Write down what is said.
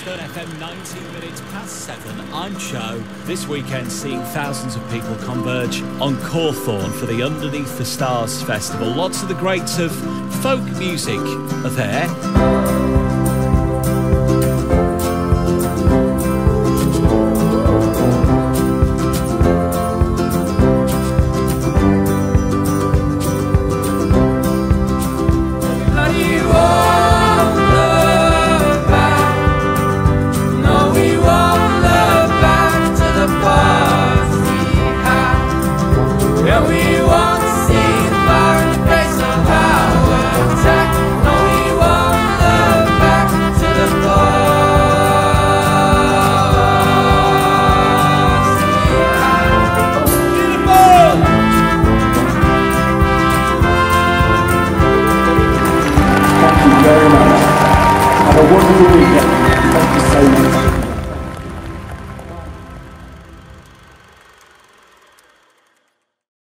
Dearne FM, 19 minutes past 7. I'm Joe. This weekend seeing thousands of people converge on Cawthorne for the Underneath the Stars Festival. Lots of the greats of folk music are there. Very much. Have a wonderful weekend.